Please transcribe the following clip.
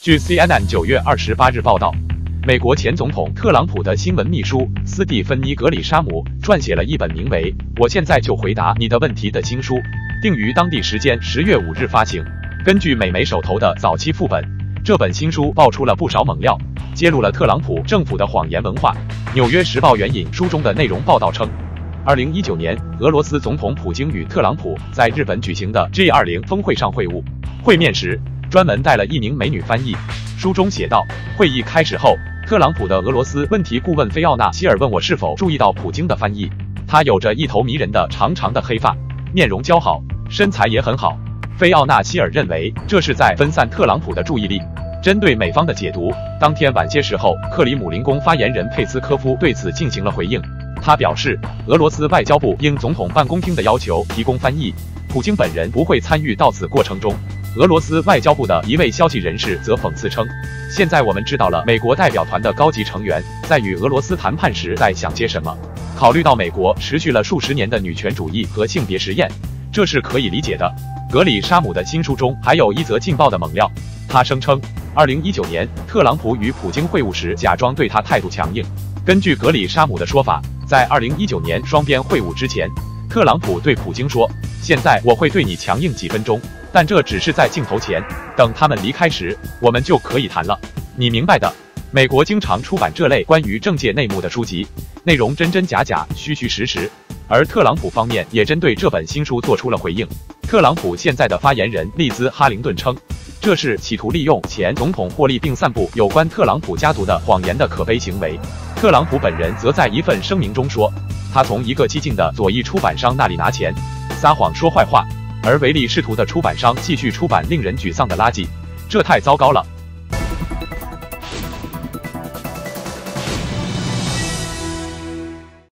据 CNN 9月28日报道，美国前总统特朗普的新闻秘书斯蒂芬妮·格里沙姆撰写了一本名为《我现在就回答你的问题》的新书，定于当地时间10月5日发行。根据美媒手头的早期副本，这本新书爆出了不少猛料，揭露了特朗普政府的谎言文化。《纽约时报》援引书中的内容报道称，2019年，俄罗斯总统普京与特朗普在日本举行的 G20 峰会上会晤，会面时专门带了一名美女翻译。书中写道，会议开始后，特朗普的俄罗斯问题顾问菲奥娜·希尔问我是否注意到普京的翻译。他有着一头迷人的长长的黑发，面容姣好，身材也很好。菲奥娜·希尔认为这是在分散特朗普的注意力。针对美方的解读，当天晚些时候，克里姆林宫发言人佩斯科夫对此进行了回应。他表示，俄罗斯外交部应总统办公厅的要求提供翻译，普京本人不会参与到此过程中。俄罗斯外交部的一位消息人士则讽刺称，现在我们知道了美国代表团的高级成员在与俄罗斯谈判时在想些什么。考虑到美国持续了数十年的女权主义和性别实验，这是可以理解的。格里沙姆的新书中还有一则劲爆的猛料，他声称2019年特朗普与普京会晤时假装对他态度强硬。根据格里沙姆的说法，在2019年双边会晤之前，特朗普对普京说，现在我会对你强硬几分钟，但这只是在镜头前，等他们离开时，我们就可以谈了。你明白的。美国经常出版这类关于政界内幕的书籍，内容真真假假，虚虚实实。而特朗普方面也针对这本新书做出了回应。特朗普现在的发言人利兹·哈灵顿称，这是企图利用前总统获利并散布有关特朗普家族的谎言的可悲行为。特朗普本人则在一份声明中说，他从一个激进的左翼出版商那里拿钱，撒谎说坏话，而唯利是图的出版商继续出版令人沮丧的垃圾，这太糟糕了。